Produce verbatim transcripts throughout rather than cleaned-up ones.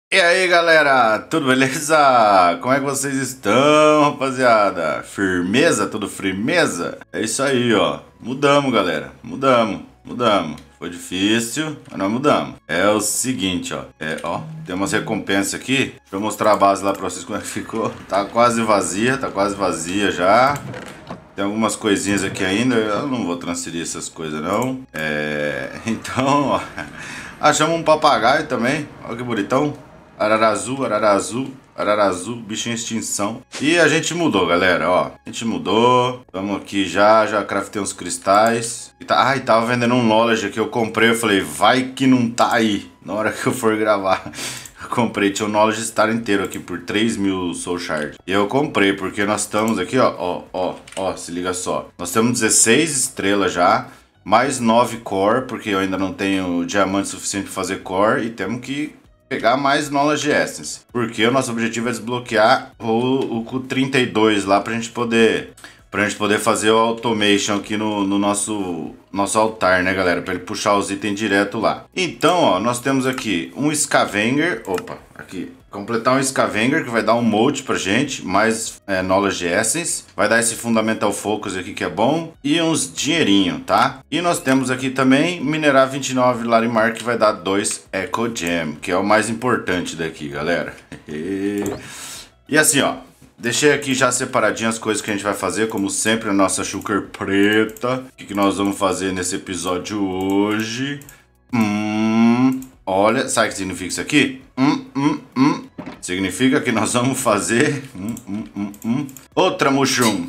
E aí galera, tudo beleza? Como é que vocês estão, rapaziada? Firmeza? Tudo firmeza? É isso aí, ó. Mudamos, galera. Mudamos, mudamos. Foi difícil, mas nós mudamos. É o seguinte, ó. É, ó, tem umas recompensas aqui. Deixa eu mostrar a base lá pra vocês como é que ficou. Tá quase vazia, tá quase vazia já. Tem algumas coisinhas aqui ainda. Eu não vou transferir essas coisas, não. É... Então, ó. Achamos um papagaio também. Olha que bonitão. Arara azul, arara azul, arara azul, bicho em extinção. E a gente mudou, galera, ó. A gente mudou. Vamos aqui já, já craftei uns cristais. E tá, ai, tava vendendo um knowledge que eu comprei. Eu falei, vai que não tá aí na hora que eu for gravar. Eu comprei, tinha um knowledge star inteiro aqui por três mil soul shard. E eu comprei, porque nós estamos aqui, ó, ó, ó, ó, se liga só. Nós temos dezesseis estrelas já. Mais nove core, porque eu ainda não tenho diamante suficiente para fazer core. E temos que pegar mais Knowledge Essence, porque o nosso objetivo é desbloquear o, o trinta e dois lá pra gente poder pra gente poder fazer o automation aqui no, no nosso nosso altar, né, galera, para ele puxar os itens direto lá. Então, ó, nós temos aqui um Scavenger, opa, aqui, completar um Scavenger que vai dar um molde pra gente, mais é, Knowledge Essence, vai dar esse Fundamental Focus aqui que é bom, e uns dinheirinho, tá? E nós temos aqui também minerar vinte e nove Larimar que vai dar dois Echo Gem, que é o mais importante daqui, galera. E assim, ó, deixei aqui já separadinho as coisas que a gente vai fazer, como sempre, a nossa Shulker preta. O que, que nós vamos fazer nesse episódio hoje? Hum, olha, sabe o que significa isso aqui? Hum, hum, hum. Significa que nós vamos fazer hum, hum, hum, hum. outra mushroom.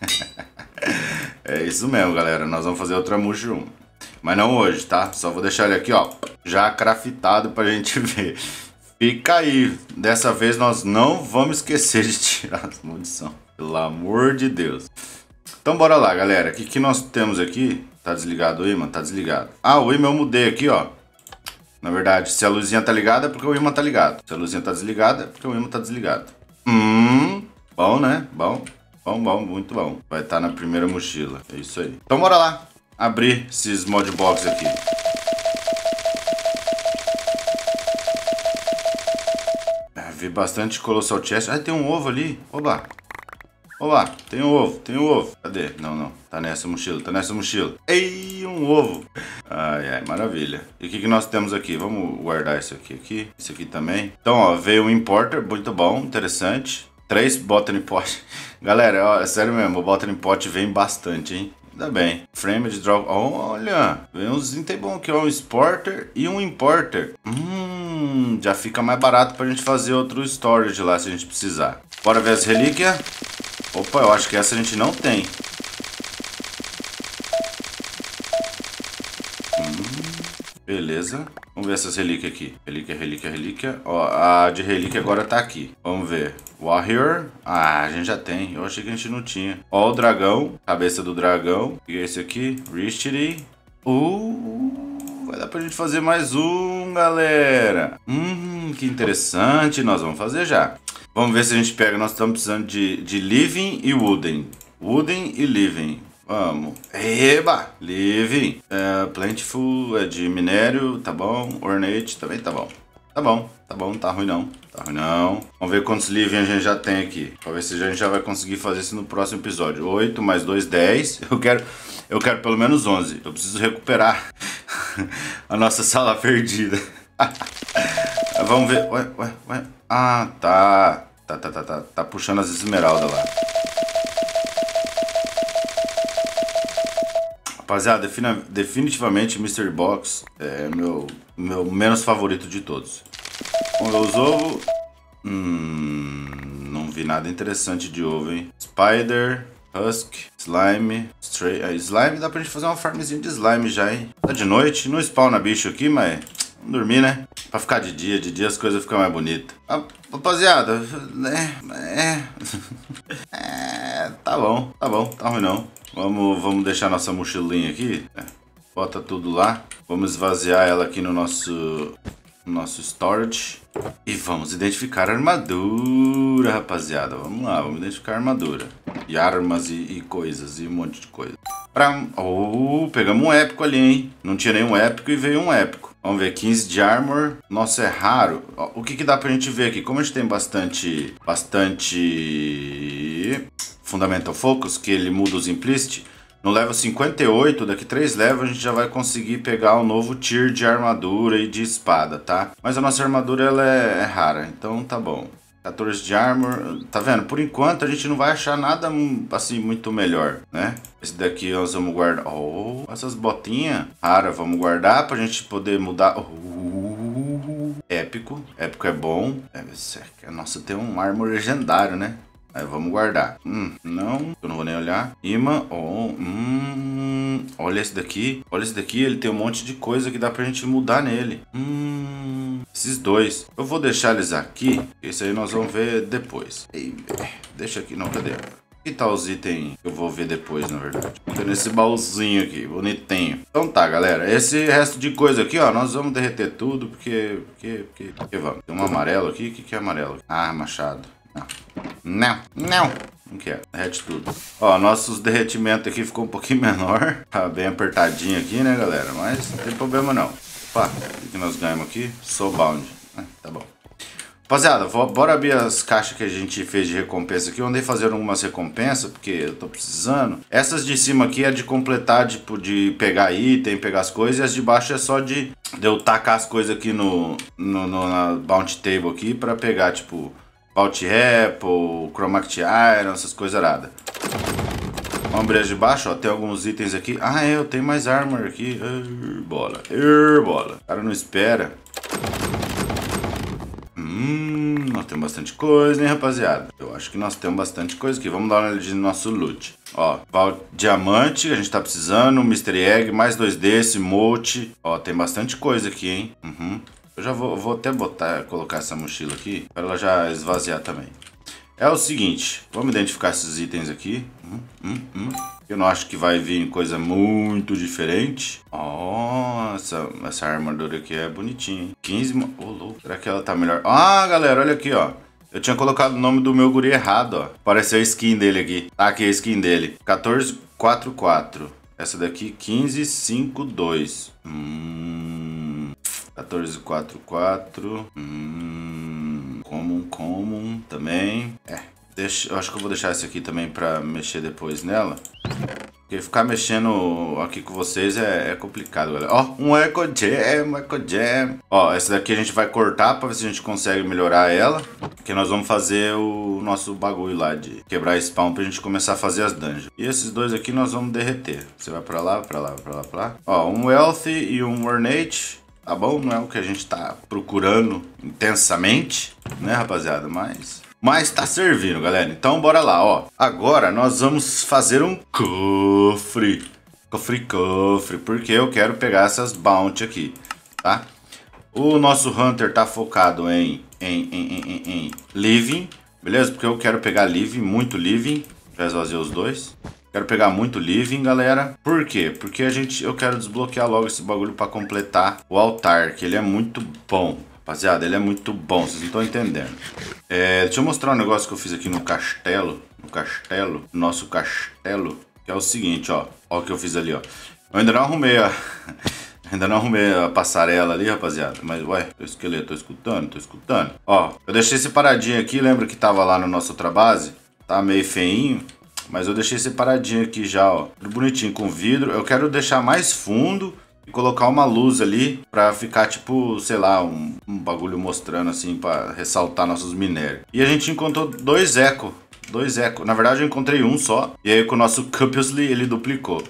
É isso mesmo, galera. Nós vamos fazer outra mushroom. Mas não hoje, tá? Só vou deixar ele aqui, ó, já craftado pra gente ver. Fica aí, dessa vez nós não vamos esquecer de tirar as munição, pelo amor de Deus. Então bora lá, galera, o que, que nós temos aqui? Tá desligado o imã? Tá desligado. Ah, o imã eu mudei aqui, ó. Na verdade, se a luzinha tá ligada é porque o imã tá ligado. Se a luzinha tá desligada é porque o imã tá desligado. Hum, bom, né? Bom, bom, bom, muito bom. Vai estar na primeira mochila, é isso aí. Então bora lá, abrir esses modbox aqui. Vi bastante Colossal Chest. Ah, tem um ovo ali. Oba. Oba, tem um ovo, tem um ovo. Cadê? Não, não. Tá nessa mochila, tá nessa mochila. Ei, um ovo. Ai, ai, maravilha. E o que, que nós temos aqui? Vamos guardar isso aqui, aqui. Isso aqui também. Então, ó, veio um Importer. Muito bom, interessante. Três Botany Pot. Galera, ó, é sério mesmo. O Botany Pot vem bastante, hein? Ainda bem. Frame de drop. Olha, vem uns itens bons aqui, ó. Um Exporter e um Importer. Hum, já fica mais barato pra gente fazer outro storage lá se a gente precisar. Bora ver as relíquias. Opa, eu acho que essa a gente não tem. Hum, beleza. Vamos ver essas relíquias aqui. Relíquia, relíquia, relíquia. Ó, a de relíquia agora tá aqui. Vamos ver. Warrior. Ah, a gente já tem. Eu achei que a gente não tinha. Ó, o dragão. Cabeça do dragão. E esse aqui. Richtity. Uh, vai dar pra gente fazer mais um, galera. Hum, que interessante. Nós vamos fazer já. Vamos ver se a gente pega. Nós estamos precisando de, de Living e Wooden. Wooden e Living. Vamos. Eba! Living. É, plentiful é de minério, tá bom. Ornate também tá bom. Tá bom, tá bom, não tá ruim não. Tá ruim não. Vamos ver quantos living a gente já tem aqui. Pra ver se a gente já vai conseguir fazer isso no próximo episódio. oito mais dois, dez. Eu quero, eu quero pelo menos onze. Eu preciso recuperar a nossa sala perdida. Vamos ver. Ué, ué, ué. Ah, tá. Tá, tá, tá, tá. Tá puxando as esmeraldas lá. Rapaziada, definitivamente Mystery Box é meu, meu menos favorito de todos. Vamos ver os ovos. Hum, não vi nada interessante de ovo, hein? Spider, Husk, Slime, Stray. Ah, slime, dá pra gente fazer uma farmzinha de slime já, hein? Tá de noite, não spawna bicho aqui, mas vamos dormir, né? Pra ficar de dia, de dia as coisas ficam mais bonitas. Ah, rapaziada, é, é, é, tá bom, tá bom, tá ruim não. Vamos, vamos deixar nossa mochilinha aqui. É, bota tudo lá. Vamos esvaziar ela aqui no nosso, no nosso storage. E vamos identificar a armadura, rapaziada. Vamos lá, vamos identificar a armadura. E armas e, e coisas, e um monte de coisa. Pra... Oh, pegamos um épico ali, hein? Não tinha nenhum épico e veio um épico. Vamos ver, quinze de armor. Nossa, é raro. Ó, o que que dá pra gente ver aqui? Como a gente tem bastante... Bastante... Fundamental Focus, que ele muda os Implicit. No level cinquenta e oito, daqui três levels, a gente já vai conseguir pegar um novo tier de armadura e de espada, tá? Mas a nossa armadura, ela é, é rara, então tá bom. quatorze de armor, tá vendo? Por enquanto a gente não vai achar nada assim muito melhor, né? Esse daqui nós vamos guardar. Oh, essas botinhas raras vamos guardar pra gente poder mudar. Oh, épico, épico é bom. É, nossa, tem um armor legendário, né? Aí vamos guardar. Hum, não, eu não vou nem olhar. Imã, oh, hum, olha esse daqui. Olha esse daqui, ele tem um monte de coisa que dá pra gente mudar nele. Hum, esses dois. Eu vou deixar eles aqui. Esse aí nós vamos ver depois. Ei, deixa aqui, não, cadê? Que tal os itens que eu vou ver depois, na verdade? Tô nesse baúzinho aqui, bonitinho. Então tá, galera. Esse resto de coisa aqui, ó, nós vamos derreter tudo, porque... Porque, porque, porque vamos. Tem um amarelo aqui. O que que é amarelo? Ah, machado. Não, não, não quero, derrete tudo. Ó, nossos derretimentos aqui ficou um pouquinho menor. Tá bem apertadinho aqui, né, galera? Mas não tem problema não. Opa, o que nós ganhamos aqui? Soulbound. Ah, tá bom. Rapaziada, vou, bora abrir as caixas que a gente fez de recompensa aqui. Eu andei fazendo algumas recompensas, porque eu tô precisando. Essas de cima aqui é de completar, tipo, de pegar item, pegar as coisas. E as de baixo é só de, de eu tacar as coisas aqui no, no, no na Bounty Table aqui pra pegar, tipo... Vault Apple, Chromatic Iron, essas coisas aradas. Vamos abrir as de baixo, ó. Tem alguns itens aqui. Ah, é, eu tenho mais armor aqui. Urr, bola. Urr, bola. O cara não espera. Hum, nós temos bastante coisa, hein, rapaziada? Eu acho que nós temos bastante coisa aqui. Vamos dar uma olhadinha no nosso loot. Ó, Vault Diamante, a gente tá precisando. Mystery Egg, mais dois desse, Mote. Ó, tem bastante coisa aqui, hein? Uhum. Eu já vou, vou até botar, colocar essa mochila aqui, para ela já esvaziar também. É o seguinte, vamos identificar esses itens aqui. Hum, hum, hum. Eu não acho que vai vir coisa muito diferente. Ó, oh, essa, essa armadura aqui é bonitinha, hein? quinze... Ô, oh, louco. Será que ela tá melhor? Ah, galera, olha aqui, ó. Eu tinha colocado o nome do meu guri errado, ó. Apareceu a skin dele aqui. Tá aqui a skin dele. quatorze quarenta e quatro. Essa daqui, quinze cinquenta e dois. Hum... quatorze quarenta e quatro. Hum, common, common também. É, deixa, eu acho que eu vou deixar esse aqui também pra mexer depois nela. Porque ficar mexendo aqui com vocês é, é complicado, galera. Ó, um Eco Jam, Eco Jam. Ó, essa daqui a gente vai cortar pra ver se a gente consegue melhorar ela. Que nós vamos fazer o nosso bagulho lá de quebrar spawn pra gente começar a fazer as dungeons. E esses dois aqui nós vamos derreter. Você vai pra lá, pra lá, pra lá, pra lá. Ó, um Wealthy e um Ornate. Tá bom? Não é o que a gente tá procurando intensamente, né, rapaziada? Mas... Mas tá servindo, galera. Então, bora lá, ó. Agora, nós vamos fazer um cofre. Cofre, cofre. Porque eu quero pegar essas bounty aqui, tá? O nosso Hunter tá focado em, em, em, em, em, em living, beleza? Porque eu quero pegar living, muito living. Já esvaziei os dois. Quero pegar muito living, galera. Por quê? Porque a gente, eu quero desbloquear logo esse bagulho para completar o altar, que ele é muito bom. Rapaziada, ele é muito bom, vocês não estão entendendo. É, deixa eu mostrar um negócio que eu fiz aqui no castelo. No castelo, no nosso castelo. Que é o seguinte, ó. Ó o que eu fiz ali, ó. Eu ainda não arrumei a... ainda não arrumei a passarela ali, rapaziada. Mas, ué, o esqueleto, tô escutando, tô escutando. Ó, eu deixei separadinho aqui, lembra que tava lá na nossa outra base? Tá meio feinho. Mas eu deixei separadinho aqui já, ó. Tudo bonitinho, com vidro. Eu quero deixar mais fundo e colocar uma luz ali pra ficar tipo, sei lá, um, um bagulho mostrando assim, pra ressaltar nossos minérios. E a gente encontrou dois eco. Dois eco. Na verdade eu encontrei um só. E aí com o nosso Cupiously ele duplicou.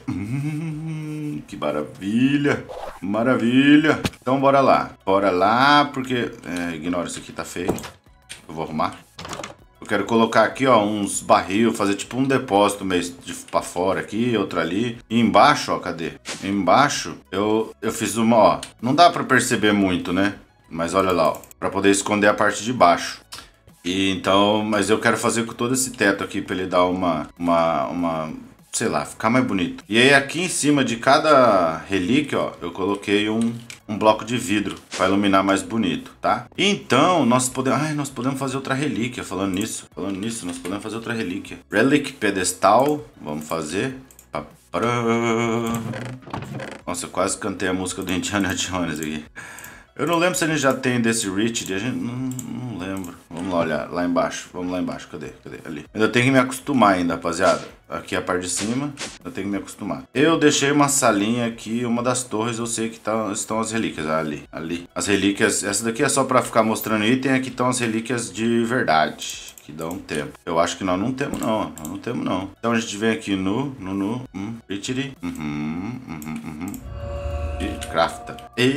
Hum, que maravilha. Maravilha. Então bora lá. Bora lá, porque... É, ignora, isso aqui tá feio. Eu vou arrumar. Eu quero colocar aqui, ó, uns barril, fazer tipo um depósito meio de pra fora aqui, outro ali. E embaixo, ó, cadê? Embaixo, eu, eu fiz uma, ó. Não dá pra perceber muito, né? Mas olha lá, ó. Pra poder esconder a parte de baixo. E então, mas eu quero fazer com todo esse teto aqui pra ele dar uma, uma, uma, sei lá, ficar mais bonito. E aí aqui em cima de cada relíquia, ó, eu coloquei um... um bloco de vidro para iluminar mais bonito, tá? Então, nós podemos... Ai, nós podemos fazer outra relíquia, falando nisso. Falando nisso, nós podemos fazer outra relíquia. Relic Pedestal, vamos fazer. Nossa, eu quase cantei a música do Indiana Jones aqui. Eu não lembro se a gente já tem desse Richard, a gente não, não lembro. Vamos lá olhar, lá embaixo, vamos lá embaixo, cadê? Cadê? Ali. Ainda tenho que me acostumar ainda, rapaziada. Aqui é a parte de cima, eu tenho que me acostumar. Eu deixei uma salinha aqui, uma das torres, eu sei que tá, estão as relíquias, ali, ali. As relíquias, essa daqui é só pra ficar mostrando item, aqui estão as relíquias de verdade. Que dão tempo. Eu acho que nós não temos não, nós não temos não. Então a gente vem aqui no, no, no, hum, Richard, uhum, uhum, uhum. E crafta.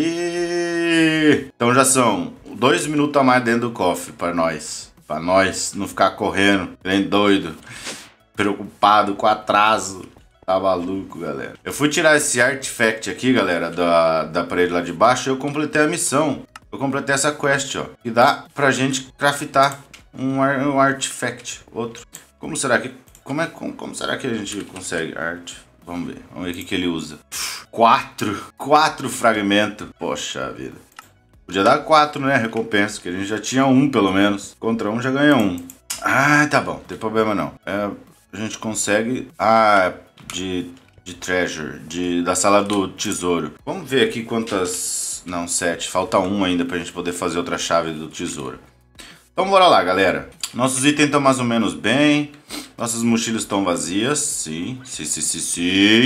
E... Então já são dois minutos a mais dentro do cofre para nós. Para nós não ficar correndo, nem doido, preocupado com atraso. Tá maluco, galera. Eu fui tirar esse artifact aqui, galera, da, da parede lá de baixo, e eu completei a missão. Eu completei essa quest, ó. E dá pra gente craftar um, ar, um artifact, outro. Como será que... Como, é, como, como será que a gente consegue art? Vamos ver. Vamos ver o que, que ele usa. Quatro. Quatro fragmentos. Poxa vida. Podia dar quatro, né? Recompensa. Que a gente já tinha um, pelo menos. Contra um já ganha um. Ah, tá bom. Não tem problema não. É, a gente consegue... Ah, de, de treasure. De, da sala do tesouro. Vamos ver aqui quantas... Não, sete. Falta um ainda pra gente poder fazer outra chave do tesouro. Então bora lá, galera. Nossos itens estão mais ou menos bem. Nossas mochilas estão vazias. Sim, sim, sim, sim, sim,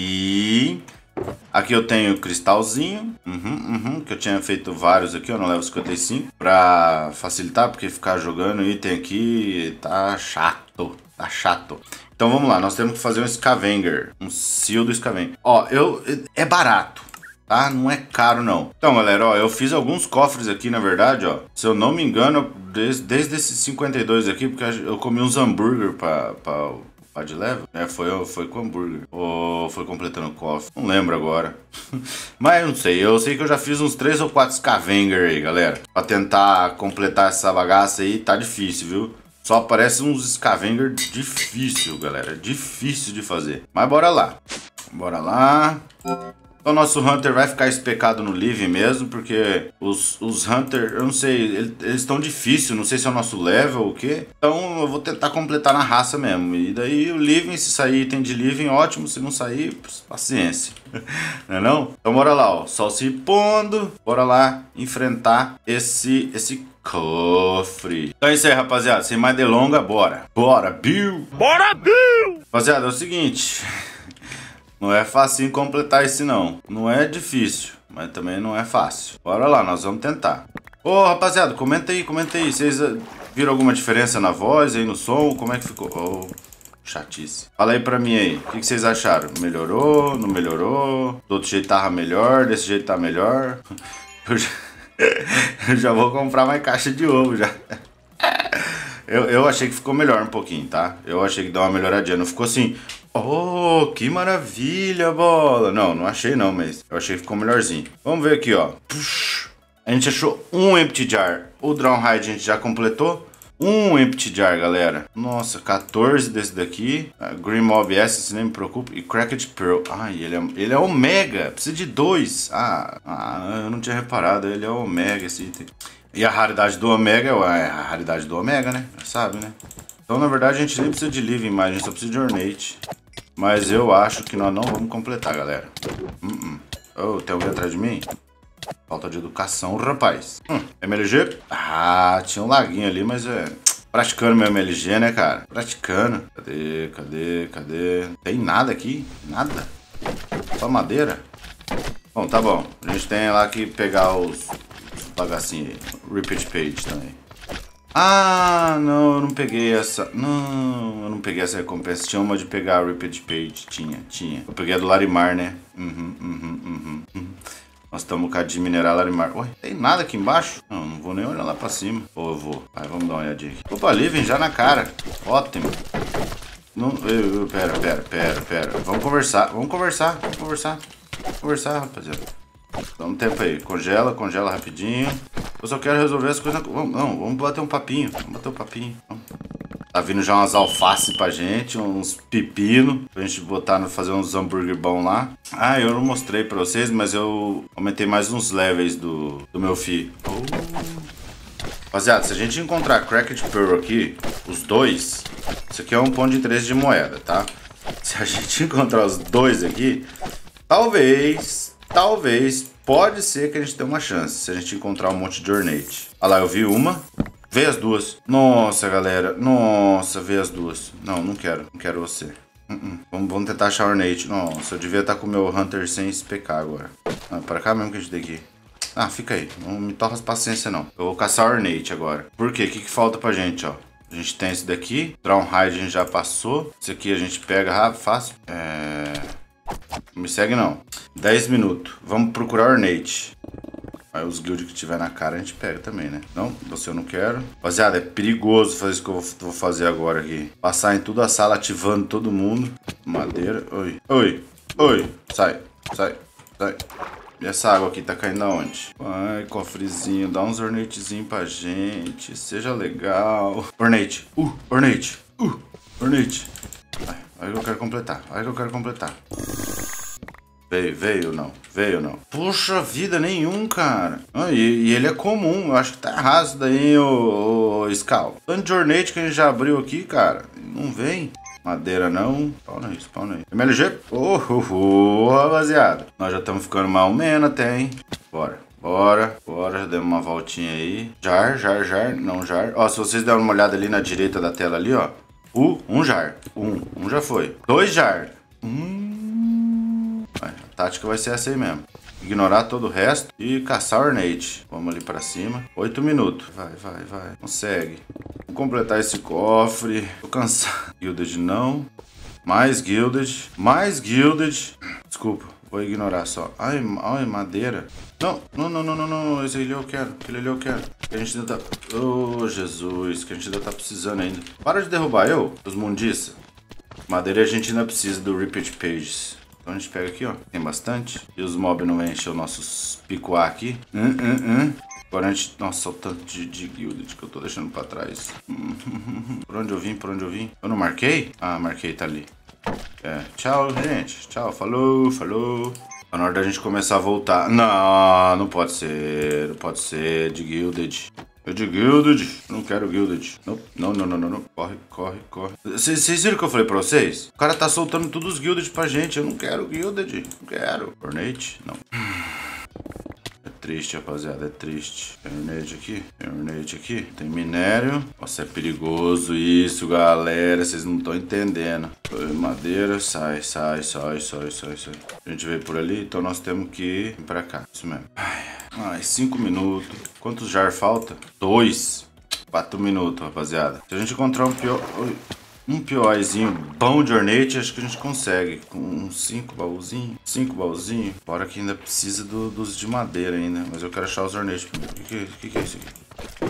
sim. Aqui eu tenho cristalzinho. Uhum, uhum, que eu tinha feito vários aqui, ó, no level cinquenta e cinco. Pra facilitar, porque ficar jogando item aqui tá chato. Tá chato. Então vamos lá, nós temos que fazer um Scavenger. Um seal do Scavenger. Ó, eu, é barato. Tá? Não é caro não. Então galera, ó, eu fiz alguns cofres aqui na verdade, ó. Se eu não me engano, desde, desde esses cinquenta e dois aqui, porque eu comi uns hambúrguer pra, pra, pra de level, né? Foi, foi com hambúrguer. Ou foi completando o cofre. Não lembro agora. Mas eu não sei. Eu sei que eu já fiz uns três ou quatro Scavenger aí, galera. Pra tentar completar essa bagaça aí, tá difícil, viu? Só aparece uns Scavenger difícil, galera. Difícil de fazer. Mas bora lá. Bora lá. Então nosso Hunter vai ficar especado no Living mesmo, porque os, os Hunter, eu não sei, eles estão difíceis, não sei se é o nosso level ou o quê. Então eu vou tentar completar na raça mesmo. E daí o Living, se sair item de Living, ótimo, se não sair, paciência. Não é não? Então bora lá, ó, sol se pondo, bora lá enfrentar esse, esse cofre. Então é isso aí, rapaziada, sem mais delongas, bora. Bora, Bill! Bora, Bill! Rapaziada, é o seguinte... Não é fácil completar esse não. Não é difícil, mas também não é fácil. Bora lá, nós vamos tentar. Ô, oh, rapaziada, comenta aí, comenta aí. Vocês viram alguma diferença na voz aí, no som? Como é que ficou? Oh, chatice. Fala aí pra mim aí. O que, que vocês acharam? Melhorou? Não melhorou? Do outro jeito tava melhor? Desse jeito tá melhor? Eu já, eu já vou comprar mais caixa de ovo já. Eu, eu achei que ficou melhor um pouquinho, tá? Eu achei que deu uma melhoradinha. Não ficou assim... Oh, que maravilha, bola. Não, não achei não, mas eu achei que ficou melhorzinho. Vamos ver aqui, ó. Puxa. A gente achou um Empty Jar. O Drownhide a gente já completou. Um Empty Jar, galera. Nossa, quatorze desse daqui. Uh, Green Mob Essence, nem me preocupe. E Cracked Pearl. Ai, ele é, ele é Omega. Precisa de dois. Ah, ah, eu não tinha reparado. Ele é Omega, esse item. E a raridade do Omega é a raridade do Omega, né? Já sabe, né? Então, na verdade, a gente nem precisa de Living mais. A gente só precisa de Ornate. Mas eu acho que nós não vamos completar, galera. Uh -uh. Oh, tem alguém atrás de mim? Falta de educação, rapaz. Hum, M L G? Ah, tinha um laguinho ali, mas é... Praticando meu M L G, né, cara? Praticando. Cadê, cadê, cadê? Tem nada aqui? Nada? Só madeira? Bom, tá bom. A gente tem lá que pegar os, os bagacinhos aí. Repeat page também. Ah, não, eu não peguei essa. Não, eu não peguei essa recompensa. Tinha uma de pegar a Repeat Page. Tinha, tinha. Eu peguei a do Larimar, né? Uhum, uhum, uhum. uhum. Nós estamos com a de minerar Larimar. Ué, tem nada aqui embaixo? Não, não vou nem olhar lá pra cima. Ou eu vou. Vai, vamos dar uma olhadinha aqui. Opa, Living já na cara. Ótimo. Não, eu, eu, pera, pera, pera, pera. Vamos conversar, vamos conversar, vamos conversar. Vamos conversar, rapaziada. Dá um tempo aí. Congela, congela rapidinho. Eu só quero resolver as coisas. Vamos, não, vamos bater um papinho. Vamos bater um papinho. Vamos. Tá vindo já umas alface pra gente, uns pepino. Pra gente botar, fazer uns hambúrguer bom lá. Ah, eu não mostrei pra vocês, mas eu aumentei mais uns levels do, do meu filho. Oh. Rapaziada, se a gente encontrar Cracked Pearl aqui, os dois, isso aqui é um ponto de interesse de moeda, tá? Se Se a gente encontrar os dois aqui, talvez, talvez, pode ser que a gente tenha uma chance. Se a gente encontrar um monte de Ornate. Olha lá, eu vi uma. Veio as duas. Nossa, galera. Nossa, veio as duas. Não, não quero. Não quero você. Uh -uh. Vamos, vamos tentar achar Ornate. Nossa, eu devia estar com o meu Hunter sem S P K agora. Ah, para cá mesmo que a gente tem que ir. Ah, fica aí. Não me torra as paciência, não. Eu vou caçar Ornate agora. Por quê? O que, que falta pra gente, ó? A gente tem esse daqui. Drown Hide a gente já passou. Esse aqui a gente pega rápido, fácil. É... Não me segue, não. dez minutos. Vamos procurar Ornate. Aí os guild que tiver na cara a gente pega também, né? Não, você eu não quero. Rapaziada, é perigoso fazer isso que eu vou fazer agora aqui. Passar em toda a sala, ativando todo mundo. Madeira. Oi. Oi. Oi. Sai. Sai. Sai. E essa água aqui tá caindo aonde? Ai, cofrezinho. Dá uns ornatezinhos pra gente. Seja legal. Ornate. Uh, Ornate. Uh, Ornate. Vai, vai que eu quero completar. Vai que eu quero completar. Veio, veio não, veio não. Poxa vida, nenhum, cara. Ah, e, e ele é comum, eu acho que tá errado isso daí, ô, ô Scal. Tanto de Ornate que a gente já abriu aqui, cara. Não vem. Madeira não. Spawna aí, spawna aí. M L G. Oh, oh, oh, rapaziada. Nós já estamos ficando mal menos até, hein. Bora. Bora, bora, já demos uma voltinha aí. Jar, jar, jar, não jar. Ó, se vocês derem uma olhada ali na direita da tela ali, ó. Uh, um jar. Um, um já foi. Dois jar. Um. A tática vai ser essa aí mesmo. Ignorar todo o resto e caçar Ornate. Vamos ali pra cima. Oito minutos. Vai, vai, vai. Consegue. Vamos completar esse cofre. Tô cansado. Gilded não. Mais Gilded. Mais Gilded. Desculpa. Vou ignorar só. Ai, ai, madeira. Não, não, não, não, não, não. Esse ali eu quero. Aquele ali eu quero. Que a gente ainda tá... Oh, Jesus. Que a gente ainda tá precisando ainda. Para de derrubar eu, os mundiça. Madeira a gente ainda precisa do Repeat Pages. Então a gente pega aqui, ó. Tem bastante. E os mobs não vão encher os nossos picuá aqui. Hum, hum, hum. Agora a gente... Nossa, o tanto de, de Gilded que eu tô deixando pra trás. Por onde eu vim? Por onde eu vim? Eu não marquei? Ah, marquei, tá ali. É. Tchau, gente. Tchau. Falou, falou. Tá na hora da gente começar a voltar. Não, não pode ser. Não pode ser de Gilded. Eu de Gilded. Não quero Gilded. Não, não, não, não, não, não. Corre, corre, corre. Vocês viram o que eu falei pra vocês? O cara tá soltando todos os Gilded pra gente. Eu não quero Gilded. Não quero. Ornate? Não. É triste, rapaziada. É triste. Tem Ornate aqui. Tem Ornate aqui. Tem minério. Nossa, é perigoso isso, galera. Vocês não estão entendendo. Madeira. Sai, sai, sai, sai, sai, sai. A gente veio por ali, então nós temos que ir pra cá. Isso mesmo. Ai. Ai, cinco minutos. Quantos jar falta? Dois. Quatro minutos, rapaziada. Se a gente encontrar um pior... Um piorzinho bom de Ornate, acho que a gente consegue. Com uns cinco baúzinhos. Cinco baúzinhos. Fora que ainda precisa do, dos de madeira ainda. Mas eu quero achar os Ornate primeiro. O que, que, que é isso aqui?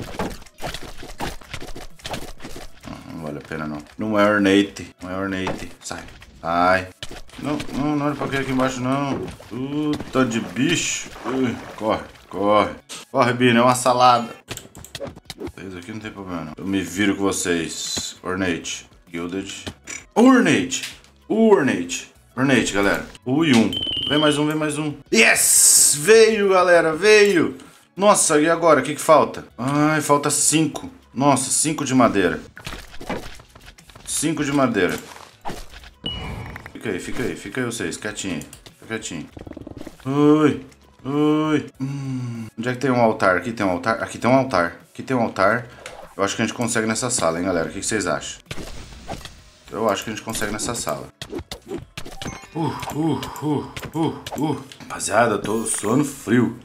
Não, não vale a pena não. Não é Ornate. Não é Ornate. Sai. Sai. Não, não, não olha pra aqui, aqui embaixo não. Puta de bicho. Ui, corre. Corre. Corre, Bino. É uma salada. Isso aqui não tem problema, não. Eu me viro com vocês. Ornate. Gilded. Ornate. Ornate. Ornate, galera. Ui, um. Vem mais um, vem mais um. Yes! Veio, galera. Veio. Nossa, e agora? O que que falta? Ai, falta cinco. Nossa, cinco de madeira. Cinco de madeira. Fica aí, fica aí. Fica aí vocês. Quietinho. Fica quietinho. Ui. Ui. Hum. Onde é que tem um altar? Aqui tem um altar? Aqui tem um altar. Aqui tem um altar. Eu acho que a gente consegue nessa sala, hein, galera? O que vocês acham? Eu acho que a gente consegue nessa sala. Uh, uh, uh, uh, uh. Rapaziada, eu tô suando frio.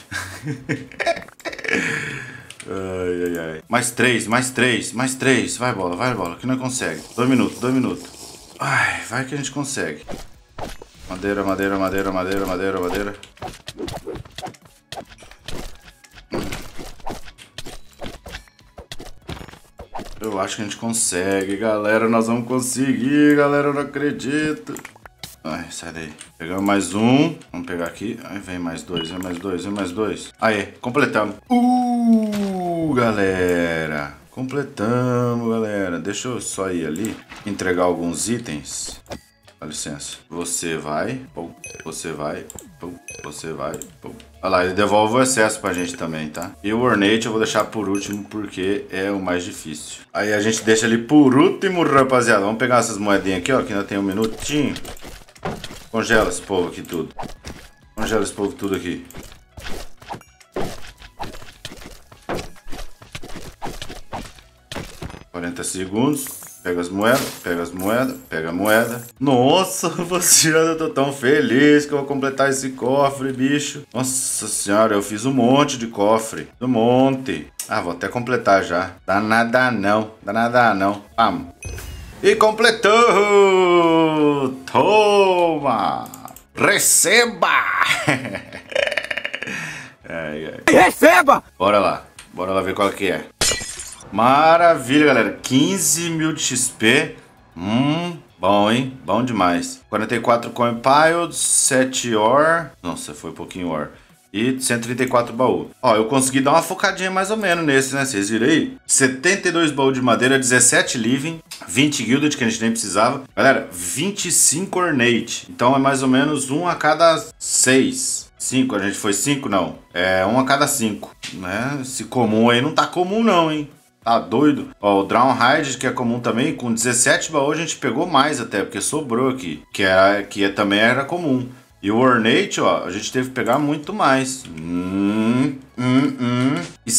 Ai, ai, ai. Mais três, mais três, mais três. Vai, bola, vai, bola. Que não consegue. Dois minutos, dois minutos. Ai, vai que a gente consegue. Madeira, madeira, madeira, madeira, madeira, madeira. Eu acho que a gente consegue, galera. Nós vamos conseguir, galera. Eu não acredito. Ai, sai daí. Pegamos mais um. Vamos pegar aqui. Aí vem mais dois, vem mais dois, vem mais dois. Aí, completamos. Uh, galera. Completamos, galera. Deixa eu só ir ali. Entregar alguns itens. Dá licença. Você vai. Pum, você vai. Pum, você vai. Pum. Olha lá, ele devolve o excesso pra gente também, tá? E o Ornate eu vou deixar por último porque é o mais difícil. Aí a gente deixa ele por último, rapaziada. Vamos pegar essas moedinhas aqui, ó, que ainda tem um minutinho. Congela esse povo aqui tudo. Congela esse povo tudo aqui. quarenta segundos. Pega as moedas, pega as moedas, pega a moeda. Nossa, rapaziada, eu tô tão feliz que eu vou completar esse cofre, bicho. Nossa senhora, eu fiz um monte de cofre. Um monte. Ah, vou até completar já. Dá nada não, dá nada não. Vamos. E completou! Toma! Receba! ai, ai. Receba! Bora lá, bora lá ver qual que é. Maravilha, galera. quinze mil de X P. Hum, bom, hein? Bom demais. quarenta e quatro coin piles, sete ore. Nossa, foi um pouquinho ore. E cento e trinta e quatro baú. Ó, eu consegui dar uma focadinha mais ou menos nesse, né? Vocês viram aí? setenta e dois baú de madeira, dezessete living, vinte gilded, que a gente nem precisava. Galera, vinte e cinco ornate. Então é mais ou menos um a cada seis. cinco, a gente foi cinco? Não. É um a cada cinco, né? Esse comum aí não tá comum não, hein? Tá doido? Ó, o Drown Hide, que é comum também, com dezessete baús a gente pegou mais até, porque sobrou aqui. Que, era, que também era comum. E o Ornate, ó, a gente teve que pegar muito mais. Hum, hum, hum.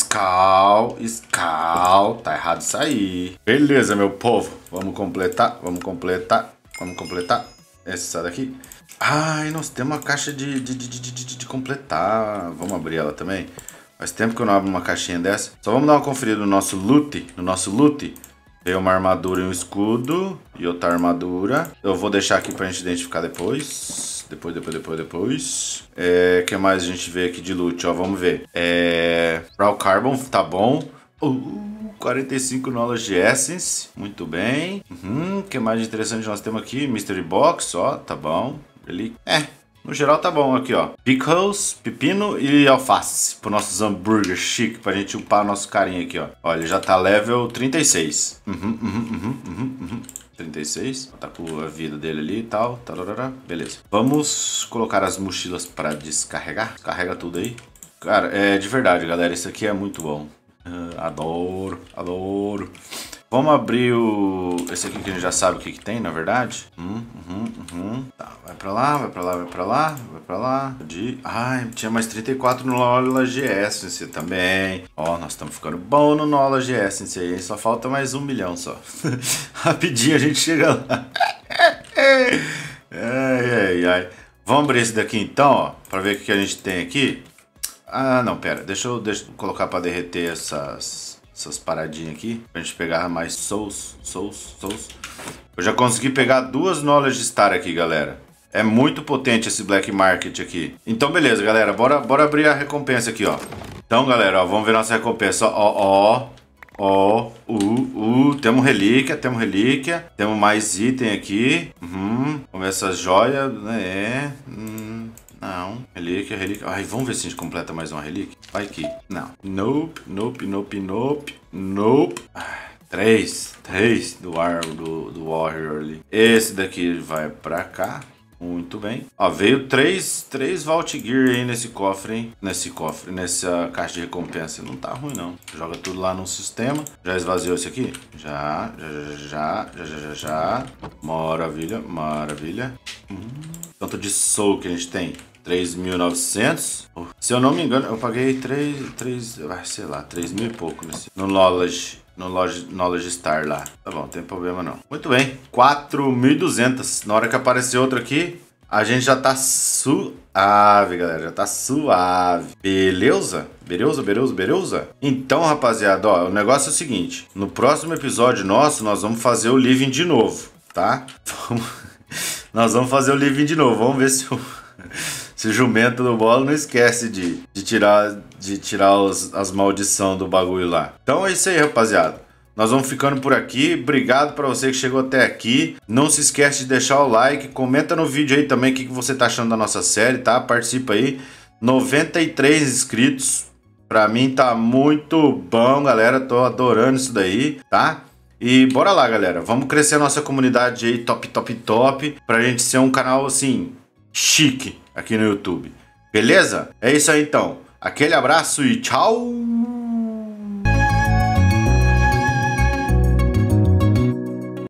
Scal, Scal. Tá errado isso aí. Beleza, meu povo. Vamos completar, vamos completar, vamos completar. Essa daqui. Ai, nós temos uma caixa de, de, de, de, de, de completar. Vamos abrir ela também. Faz tempo que eu não abro uma caixinha dessa. Só vamos dar uma conferida no nosso loot. No nosso loot. Veio uma armadura e um escudo. E outra armadura. Eu vou deixar aqui pra gente identificar depois. Depois, depois, depois, depois. É, o que mais a gente vê aqui de loot? Ó, vamos ver. É... Raw Carbon, tá bom. Uh, quarenta e cinco knowledge de Essence. Muito bem. O uhum, que mais de interessante nós temos aqui? Mystery Box, ó, tá bom. Ele... É... No geral tá bom aqui, ó. Pickles, pepino e alface. Pro nossos hambúrguer chique, pra gente upar nosso carinha aqui, ó. Olha, ele já tá level trinta e seis. Uhum, uhum, uhum, uhum, uhum. trinta e seis. Tá com a vida dele ali e tal. Tararara. Beleza. Vamos colocar as mochilas pra descarregar. Carrega tudo aí. Cara, é de verdade, galera. Isso aqui é muito bom. Uh, adoro, adoro. Vamos abrir o... Esse aqui que a gente já sabe o que que tem, na verdade. Uhum, uhum, uhum. Tá, vai pra lá, vai pra lá, vai pra lá, vai pra lá. De... Ai, tinha mais trinta e quatro no Knowledge Essence também. Ó, nós estamos ficando bom no Knowledge Essence aí. Só falta mais um milhão só. Rapidinho a gente chega lá. Ai, ai, ai. Vamos abrir esse daqui então, ó. Pra ver o que a gente tem aqui. Ah, não, pera. Deixa eu, deixa eu colocar pra derreter essas... Essas paradinhas aqui, pra gente pegar mais souls, souls, souls. Eu já consegui pegar duas Knowledge Star aqui, galera. É muito potente esse Black Market aqui. Então, beleza, galera. Bora, bora abrir a recompensa aqui, ó. Então, galera, ó, vamos ver nossa recompensa. Ó, ó, ó, uh, uh. Temos relíquia, temos relíquia. Temos mais item aqui. Uhum. Vamos ver essas joias, né? É. Hum. Não. Relíquia, relíquia. Ai, vamos ver se a gente completa mais uma relíquia. Vai aqui. Não. Nope, nope, nope, nope. Nope. Três. Três do, ar, do, do Warrior ali. Esse daqui vai pra cá. Muito bem. Ó, veio três, três Vault Gear aí nesse cofre, hein? Nesse cofre, nessa caixa de recompensa. Não tá ruim, não. Joga tudo lá no sistema. Já esvaziou esse aqui? Já, já, já, já, já, já, já, já. Maravilha, maravilha. Hum. Tanto de soul que a gente tem. três mil e novecentos. Se eu não me engano, eu paguei três, três, sei lá, três mil e pouco nesse, no Knowledge, no Knowledge, Knowledge Star lá. Tá bom, não tem problema não. Muito bem, quatro mil e duzentos. Na hora que aparecer outro aqui, a gente já tá suave, galera. Já tá suave. Beleza? Beleza, beleza, beleza? Então, rapaziada, ó, o negócio é o seguinte. No próximo episódio nosso, nós vamos fazer o living de novo, tá? Vamos... Nós vamos fazer o living de novo. Vamos ver se o... Se o jumento do bolo não esquece de, de tirar, de tirar os, as maldições do bagulho lá. Então é isso aí, rapaziada. Nós vamos ficando por aqui. Obrigado para você que chegou até aqui. Não se esquece de deixar o like. Comenta no vídeo aí também o que, que você tá achando da nossa série, tá? Participa aí. noventa e três inscritos. Pra mim tá muito bom, galera. Tô adorando isso daí, tá? E bora lá, galera. Vamos crescer a nossa comunidade aí top, top, top. Pra gente ser um canal, assim... chique aqui no YouTube. Beleza? É isso aí então. Aquele abraço e tchau!